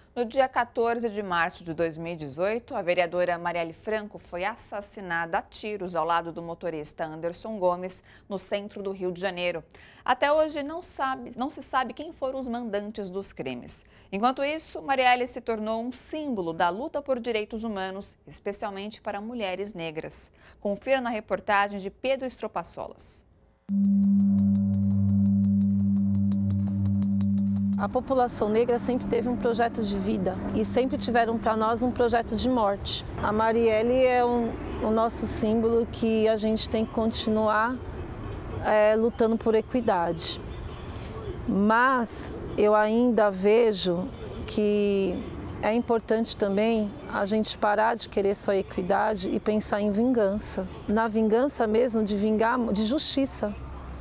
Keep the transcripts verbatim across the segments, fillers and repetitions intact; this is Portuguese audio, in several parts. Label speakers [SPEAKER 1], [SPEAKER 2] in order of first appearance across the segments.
[SPEAKER 1] No dia quatorze de março de dois mil e dezoito, a vereadora Marielle Franco foi assassinada a tiros ao lado do motorista Anderson Gomes, no centro do Rio de Janeiro. Até hoje não, sabe, não se sabe quem foram os mandantes dos crimes. Enquanto isso, Marielle se tornou um símbolo da luta por direitos humanos, especialmente para mulheres negras. Confira na reportagem de Pedro Estropaçolas.
[SPEAKER 2] A população negra sempre teve um projeto de vida e sempre tiveram para nós um projeto de morte. A Marielle é um, o nosso símbolo que a gente tem que continuar é, lutando por equidade. Mas eu ainda vejo que é importante também a gente parar de querer só equidade e pensar em vingança. Na vingança mesmo, de vingar, de justiça.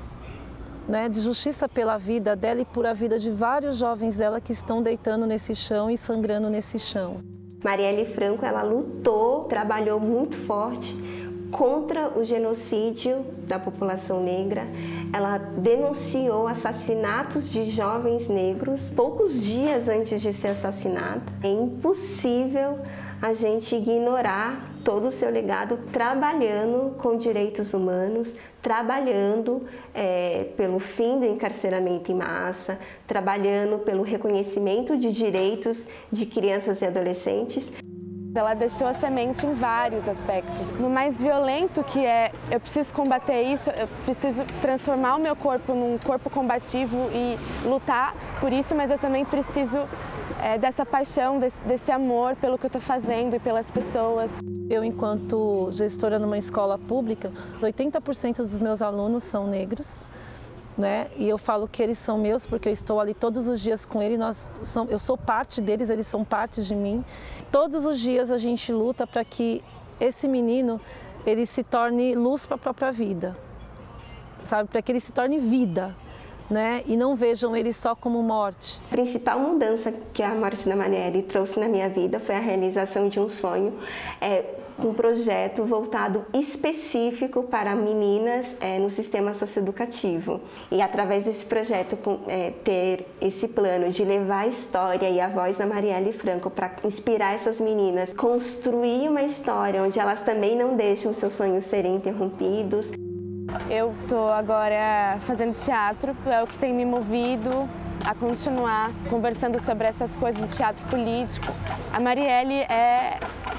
[SPEAKER 2] Né, de justiça pela vida dela e por a vida de vários jovens dela que estão deitando nesse chão e sangrando nesse chão.
[SPEAKER 3] Marielle Franco, ela lutou, trabalhou muito forte contra o genocídio da população negra. Ela denunciou assassinatos de jovens negros poucos dias antes de ser assassinada. É impossível a gente ignorar todo o seu legado trabalhando com direitos humanos, trabalhando é, pelo fim do encarceramento em massa, trabalhando pelo reconhecimento de direitos de crianças e adolescentes.
[SPEAKER 4] Ela deixou a semente em vários aspectos. No mais violento, que é, eu preciso combater isso, eu preciso transformar o meu corpo num corpo combativo e lutar por isso, mas eu também preciso é, dessa paixão, desse, desse amor pelo que eu estou fazendo e pelas pessoas.
[SPEAKER 2] Eu, enquanto gestora numa escola pública, oitenta por cento dos meus alunos são negros, né? E eu falo que eles são meus porque eu estou ali todos os dias com eles, nós somos, eu sou parte deles, eles são parte de mim. Todos os dias a gente luta para que esse menino ele se torne luz para a própria vida, sabe? Para que ele se torne vida. Né? E não vejam ele só como morte.
[SPEAKER 3] A principal mudança que a morte da Marielle trouxe na minha vida foi a realização de um sonho, é, um projeto voltado específico para meninas é, no sistema socioeducativo. E através desse projeto, com, é, ter esse plano de levar a história e a voz da Marielle Franco para inspirar essas meninas, construir uma história onde elas também não deixam seus sonhos serem interrompidos.
[SPEAKER 4] Eu estou agora fazendo teatro, é o que tem me movido a continuar conversando sobre essas coisas de teatro político. A Marielle é,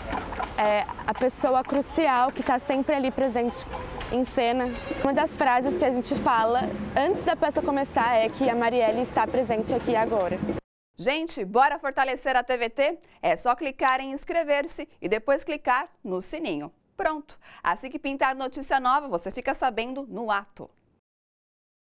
[SPEAKER 4] é a pessoa crucial que está sempre ali presente em cena. Uma das frases que a gente fala antes da peça começar é que a Marielle está presente aqui agora.
[SPEAKER 1] Gente, bora fortalecer a T V T? É só clicar em inscrever-se e depois clicar no sininho. Pronto! Assim que pintar notícia nova, você fica sabendo no ato.